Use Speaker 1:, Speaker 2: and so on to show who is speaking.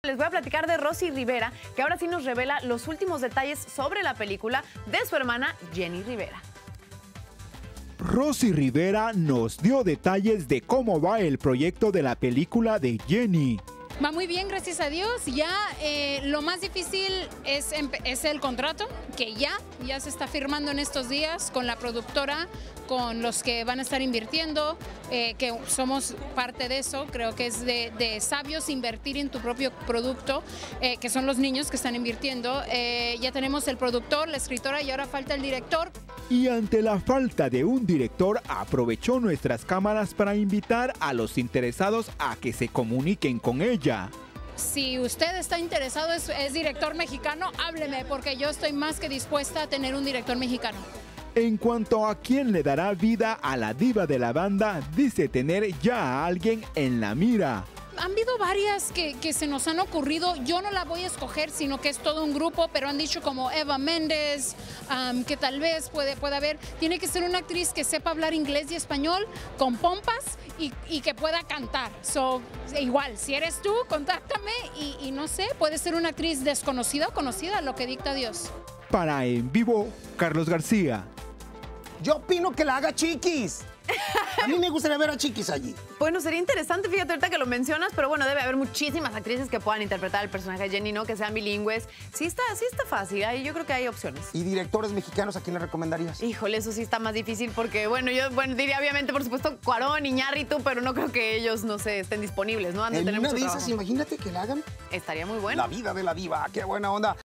Speaker 1: Les voy a platicar de Rosy Rivera, que ahora sí nos revela los últimos detalles sobre la película de su hermana Jenny Rivera.
Speaker 2: Rosy Rivera nos dio detalles de cómo va el proyecto de la película de Jenny.
Speaker 3: Va muy bien, gracias a Dios. Ya lo más difícil es el contrato, que ya se está firmando en estos días con la productora, con los que van a estar invirtiendo, que somos parte de eso. Creo que es de sabios invertir en tu propio producto, que son los niños que están invirtiendo. Ya tenemos el productor, la escritora y ahora falta el director.
Speaker 2: Y ante la falta de un director, aprovechó nuestras cámaras para invitar a los interesados a que se comuniquen con ella.
Speaker 3: Si usted está interesado, es director mexicano, hábleme, porque yo estoy más que dispuesta a tener un director mexicano.
Speaker 2: En cuanto a quién le dará vida a la diva de la banda, dice tener ya a alguien en la mira.
Speaker 3: Han habido varias que se nos han ocurrido. Yo no la voy a escoger, sino que es todo un grupo, pero han dicho como Eva Méndez, que tal vez puede haber. Tiene que ser una actriz que sepa hablar inglés y español, con pompas y que pueda cantar. Igual, si eres tú, contáctame y no sé, puede ser una actriz desconocida o conocida, lo que dicta Dios.
Speaker 2: Para En Vivo, Carlos García.
Speaker 4: Yo opino que la haga Chiquis. A mí me gustaría ver a Chiquis allí.
Speaker 1: Bueno, sería interesante, fíjate ahorita que lo mencionas, pero bueno, debe haber muchísimas actrices que puedan interpretar el personaje de Jenny, ¿no? Que sean bilingües. Sí está fácil, yo creo que hay opciones.
Speaker 4: ¿Y directores mexicanos a quién le recomendarías?
Speaker 1: Híjole, eso sí está más difícil porque, bueno, yo diría obviamente, por supuesto, Cuarón, Iñárritu, pero no creo que ellos, no sé, estén disponibles, ¿no? Han de
Speaker 4: En
Speaker 1: tener
Speaker 4: una
Speaker 1: mucho
Speaker 4: de esas,
Speaker 1: trabajo.
Speaker 4: imagínate que la hagan.
Speaker 1: Estaría muy bueno.
Speaker 4: La vida de la diva, qué buena onda.